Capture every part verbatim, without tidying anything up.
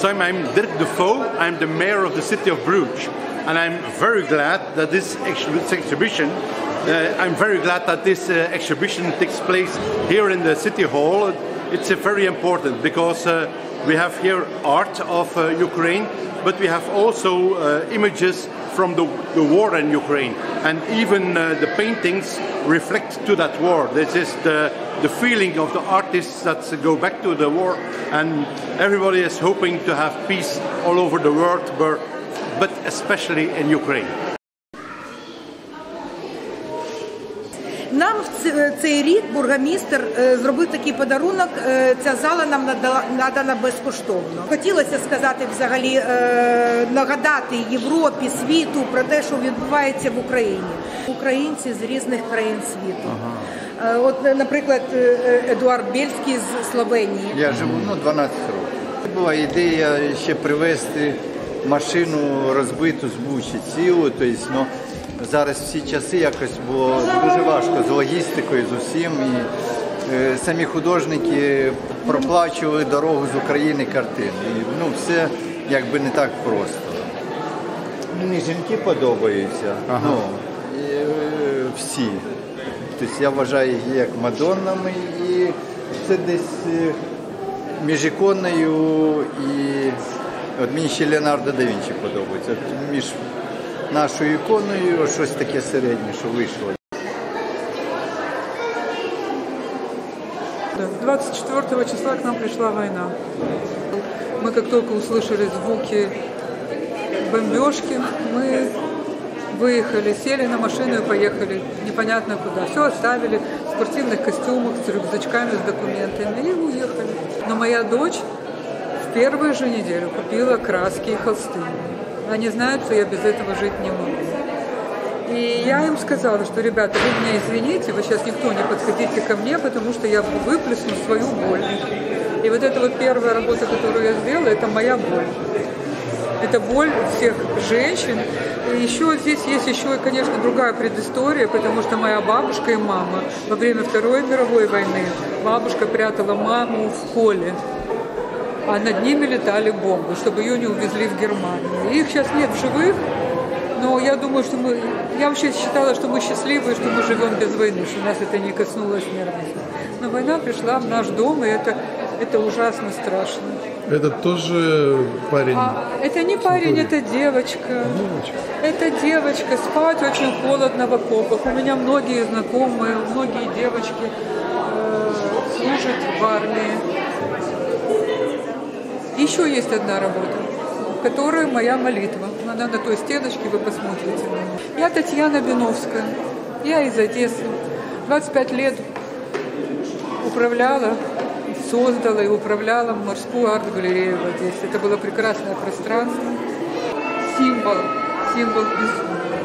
time, I'm Dirk de Vaux. I'm the mayor of the city of Bruges. And I'm very glad that this exhibition, uh, I'm very glad that this uh, exhibition takes place here in the city hall. It's uh, very important because uh, we have here art of uh, Ukraine, but we have also uh, images from the, the war in Ukraine. And even uh, the paintings reflect to that war. This is the, the feeling of the artists that go back to the war. And everybody is hoping to have peace all over the world, but, but especially in Ukraine. Нам в цей рік бургомістр зробив такий подарунок, ця зала нам надана безкоштовно. Хотілося сказати взагалі, нагадати Європі, світу про те, що відбувається в Україні. Українці з різних країн світу. Ага. От, наприклад, Едуард Бєльський з Словенії. Я живу ну, дванадцять років. Була ідея ще привезти машину розбиту з Бучі цілу, тобто, ну, зараз всі часи якось було дуже важко з логістикою, з усім. І е, самі художники проплачували дорогу з України картин. І, ну, все якби не так просто. Мені жінки подобаються, ага. ну, і, е, всі. Тобто я вважаю їх як Мадоннами, і це десь між іконою і от мені ще Леонардо да Вінчі подобається. От між нашою иконою щось таке середнє, що вийшло. двадцать четвёртого числа к нам пришла война. Мы как только услышали звуки бомбежки, мы выехали, сели на машину и поехали непонятно куда. Все оставили в спортивных костюмах, с рюкзачками, с документами и уехали. Но моя дочь в первую же неделю купила краски и холсты. Они знают, что я без этого жить не могу. И я им сказала, что, ребята, вы меня извините, вы сейчас никто не подходите ко мне, потому что я выплесну свою боль. И вот эта вот первая работа, которую я сделала, это моя боль. Это боль всех женщин. И еще здесь есть еще, конечно, другая предыстория, потому что моя бабушка и мама во время Второй мировой войны, бабушка прятала маму в поле. А над ними летали бомбы, чтобы ее не увезли в Германию. Их сейчас нет в живых, но я думаю, что мы... Я вообще считала, что мы счастливы, что мы живем без войны, что нас это не коснулось ни разу. Но война пришла в наш дом, и это, это ужасно страшно. Это тоже парень? А, это не парень, это девочка. Девочка. Это девочка. Спать очень холодно в окопах. У меня многие знакомые, многие девочки э, служат в армии. Еще есть одна работа, которая моя молитва. Она на той стеночке, вы посмотрите. Я Татьяна Биновская. Я из Одессы. двадцать пять лет управляла, создала и управляла морскую арт-галерею в Одессе. Это было прекрасное пространство. Символ, символ безумия.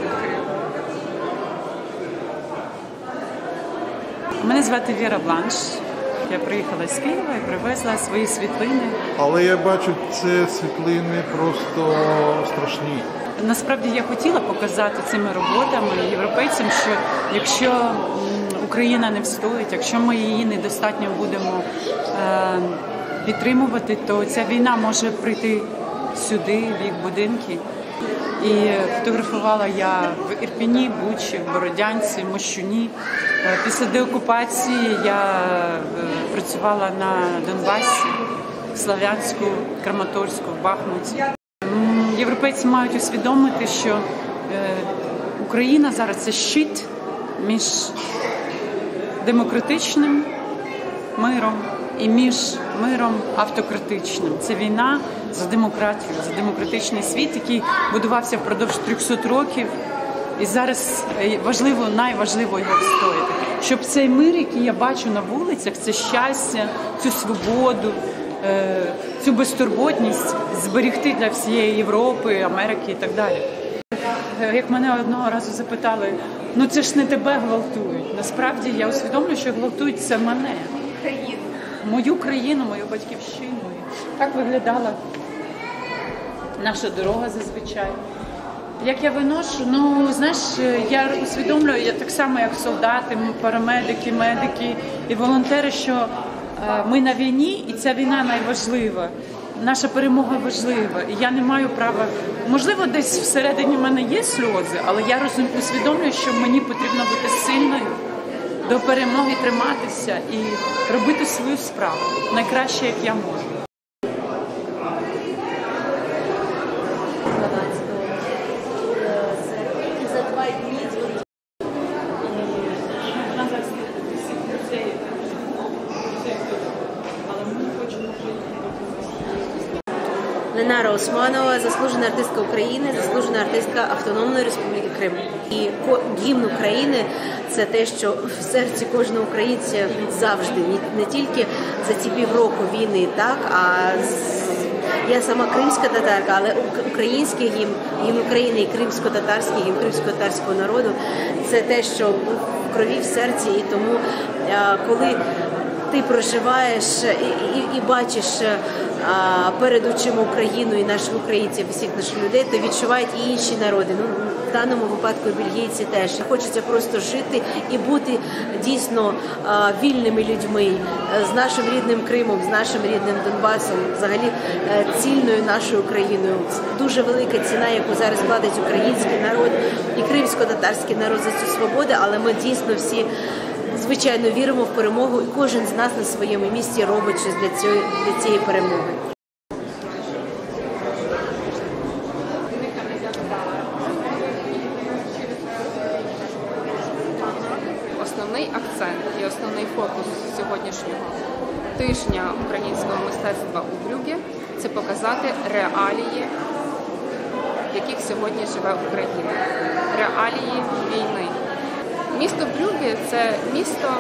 Мене звати Віра Бланш. Я приїхала з Києва і привезла свої світлини. Але я бачу, це світлини просто страшні. Насправді я хотіла показати цими роботами європейцям, що якщо Україна не встоїть, якщо ми її недостатньо будемо е, підтримувати, то ця війна може прийти сюди, в їх будинки. І фотографувала я в Ірпені, Бучі, Бородянці, Мощуні. Після деокупації я працювала на Донбасі, Слов'янську, Краматорську, Бахмуті. Європейці мають усвідомити, що Україна зараз – це щит між демократичним миром і між миром автократичним. Це війна за демократію, за демократичний світ, який будувався впродовж трьохсот років. І зараз важливо, найважливо його відстояти. Щоб цей мир, який я бачу на вулицях, це щастя, цю свободу, цю безтурботність зберегти для всієї Європи, Америки і так далі. Як мене одного разу запитали, ну це ж не тебе гвалтують. Насправді я усвідомлюю, що гвалтують це мене. Мою країну, мою батьківщину. Так виглядала наша дорога зазвичай. Як я виношу, ну, знаєш, я усвідомлюю, я так само, як солдати, парамедики, медики і волонтери, що ми на війні, і ця війна найважлива. наша перемога важлива. І я не маю права, можливо, десь всередині в мене є сльози, але я розумію, усвідомлюю, що мені потрібно бути сильною, до перемоги триматися і робити свою справу найкраще, як я можу. Ленара Османова, заслужена артистка України, заслужена артистка Автономної Республіки Крим. І гімн України – це те, що в серці кожного українця завжди, не тільки за ці півроку війни, так, а я сама кримська татарка, але український гімн, гімн України і кримсько-татарський, гімн кримсько-татарського народу – це те, що в крові, в серці, і тому, коли ти проживаєш і, і, і бачиш а, перед очима Україну і наших українців, всіх наших людей, то відчувають і інші народи. Ну, в даному випадку і бельгійці теж. Хочеться просто жити і бути дійсно а, вільними людьми з нашим рідним Кримом, з нашим рідним Донбасом, взагалі цільною нашою Україною. Це дуже велика ціна, яку зараз платить український народ і кримсько-татарський народ за цю свободу, але ми дійсно всі звичайно віримо в перемогу, і кожен з нас на своєму місці робить щось для цієї, для цієї перемоги. Основний акцент і основний фокус сьогоднішнього тижня українського мистецтва у Брюгге – це показати реалії, в яких сьогодні живе Україна, реалії війни. Місто Брюгге – це місто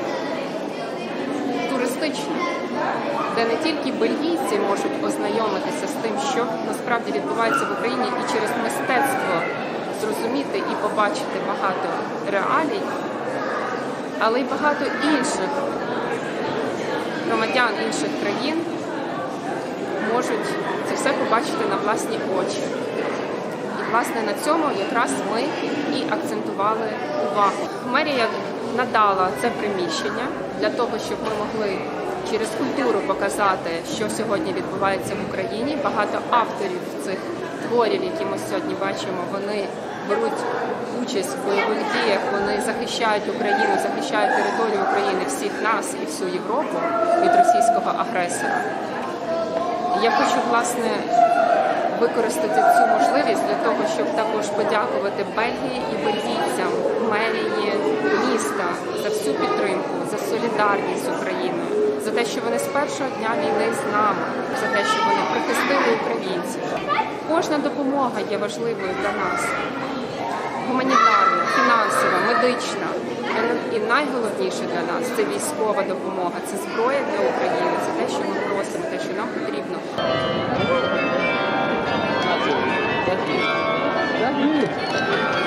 туристичне, де не тільки бельгійці можуть ознайомитися з тим, що насправді відбувається в Україні, і через мистецтво зрозуміти і побачити багато реалій, але й багато інших громадян інших країн можуть це все побачити на власні очі. І, власне, на цьому якраз ми і акцентували увагу. Мерія надала це приміщення для того, щоб ми могли через культуру показати, що сьогодні відбувається в Україні. Багато авторів цих творів, які ми сьогодні бачимо, вони беруть участь в бойових діях, вони захищають Україну, захищають територію України, всіх нас і всю Європу від російського агресора. Я хочу, власне, використати цю можливість для того, щоб також подякувати Бельгії і бельгійцям, мерії міста за всю підтримку, за солідарність з Україною, за те, що вони з першого дня війни з нами, за те, що вони прихистили українців. Кожна допомога є важливою для нас. Гуманітарна, фінансова, медична. І найголовніше для нас – це військова допомога, це зброя для України, це те, що ми просимо, те, що нам потрібно. Thank you.